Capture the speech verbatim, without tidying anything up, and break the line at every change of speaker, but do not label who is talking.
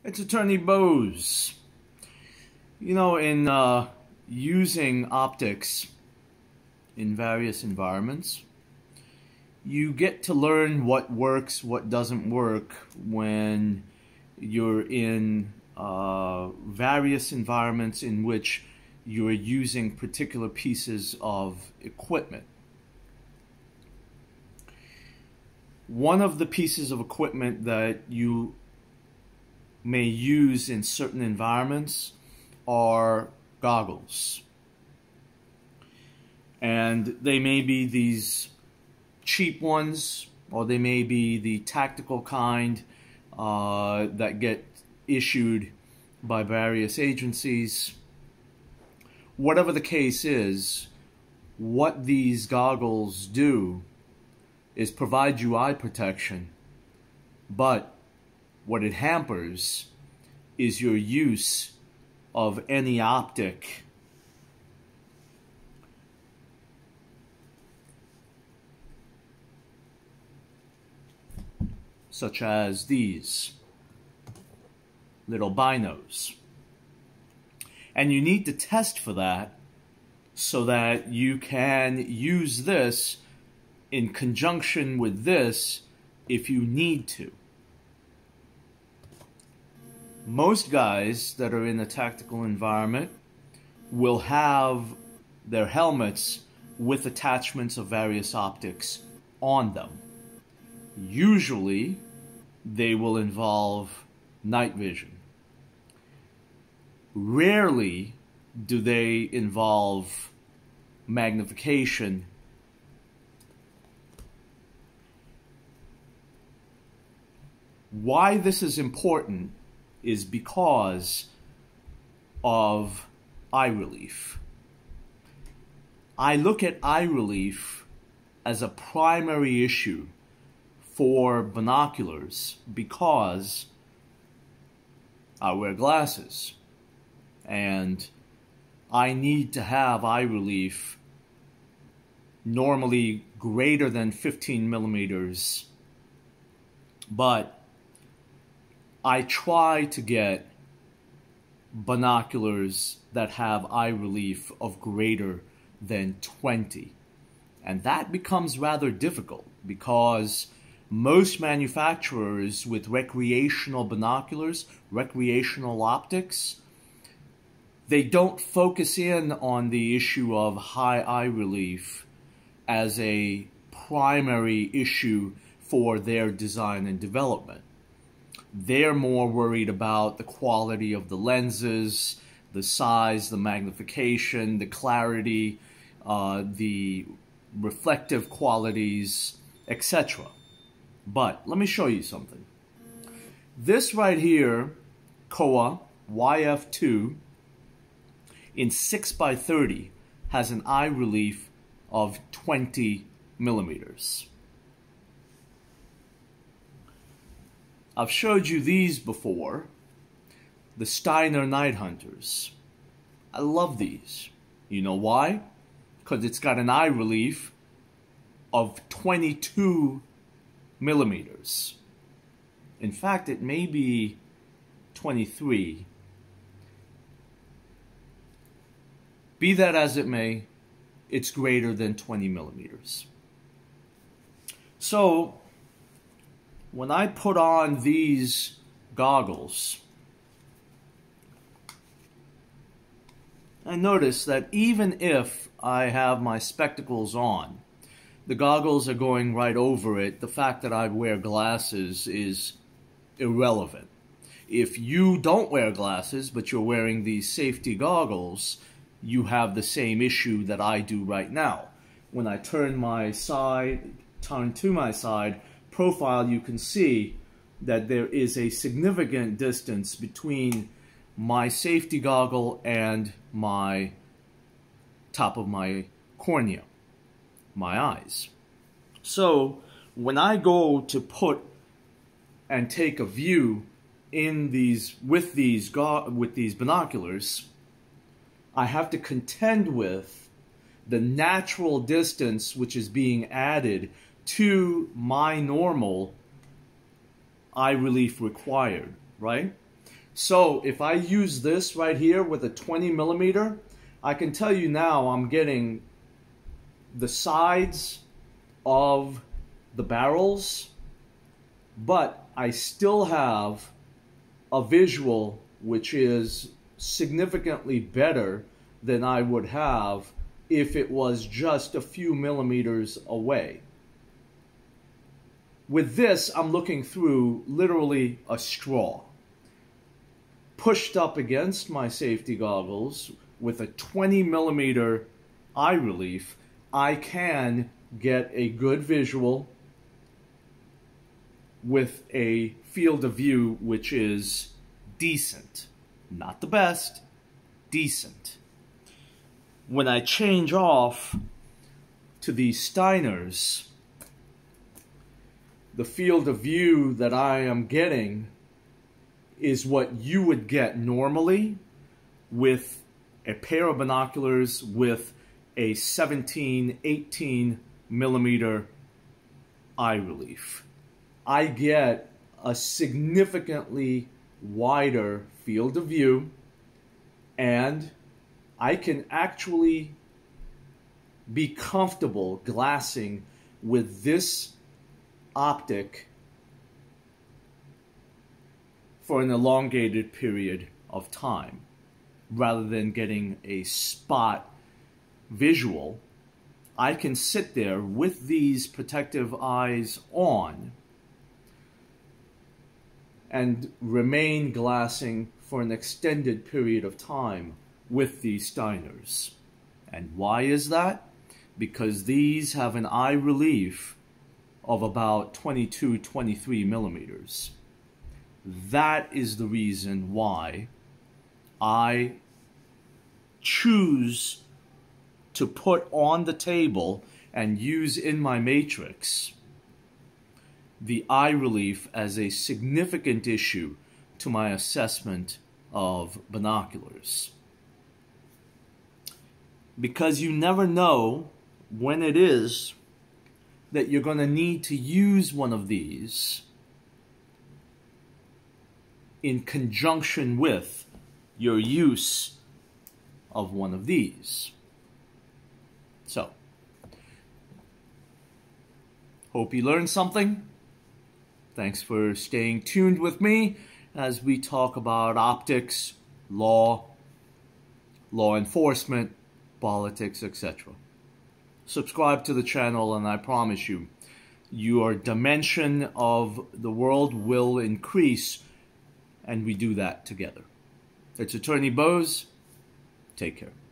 It's Attorney Bose. You know, in uh, using optics in various environments, you get to learn what works, what doesn't work when you're in uh, various environments in which you're using particular pieces of equipment. One of the pieces of equipment that you may use in certain environments are goggles. And they may be these cheap ones, or they may be the tactical kind uh, that get issued by various agencies. Whatever the case is, what these goggles do is provide you eye protection, but what it hampers is your use of any optic such as these little binos. And you need to test for that so that you can use this in conjunction with this if you need to. Most guys that are in a tactical environment will have their helmets with attachments of various optics on them. Usually, they will involve night vision. Rarely do they involve magnification. Why this is important is because of eye relief. I look at eye relief as a primary issue for binoculars because I wear glasses and I need to have eye relief normally greater than fifteen millimeters, but I try to get binoculars that have eye relief of greater than twenty. And that becomes rather difficult because most manufacturers with recreational binoculars, recreational optics, they don't focus in on the issue of high eye relief as a primary issue for their design and development. They're more worried about the quality of the lenses, the size, the magnification, the clarity, uh, the reflective qualities, et cetera. But let me show you something. This right here, Kowa Y F two in six by thirty has an eye relief of twenty millimeters. I've showed you these before, the Steiner Nighthunters. I love these. You know why? Because it's got an eye relief of twenty-two millimeters. In fact, it may be twenty-three. Be that as it may, it's greater than twenty millimeters. So, when I put on these goggles, I notice that even if I have my spectacles on, the goggles are going right over it. The fact that I wear glasses is irrelevant. If you don't wear glasses, but you're wearing these safety goggles, you have the same issue that I do right now. When I turn my side, turn to my side profile, you can see that there is a significant distance between my safety goggle and my top of my cornea, my eyes. So when I go to put and take a view in these with these go with these binoculars, I have to contend with the natural distance which is being added to my normal eye relief required, right? So if I use this right here with a twenty millimeter, I can tell you now I'm getting the sides of the barrels, but I still have a visual which is significantly better than I would have if it was just a few millimeters away. With this, I'm looking through literally a straw. Pushed up against my safety goggles with a twenty millimeter eye relief, I can get a good visual with a field of view which is decent. Not the best, decent. When I change off to these Steiners, the field of view that I am getting is what you would get normally with a pair of binoculars with a seventeen, eighteen millimeter eye relief. I get a significantly wider field of view, and I can actually be comfortable glassing with this optic for an elongated period of time, rather than getting a spot visual. I can sit there with these protective eyes on and remain glassing for an extended period of time with these Steiners. And why is that? Because these have an eye relief of about twenty-two, twenty-three millimeters. That is the reason why I choose to put on the table and use in my matrix the eye relief as a significant issue to my assessment of binoculars. Because you never know when it is that you're going to need to use one of these in conjunction with your use of one of these. So, hope you learned something. Thanks for staying tuned with me as we talk about optics, law, law enforcement, politics, et cetera. Subscribe to the channel and I promise you, your dimension of the world will increase, and we do that together. It's Attorney Bose. Take care.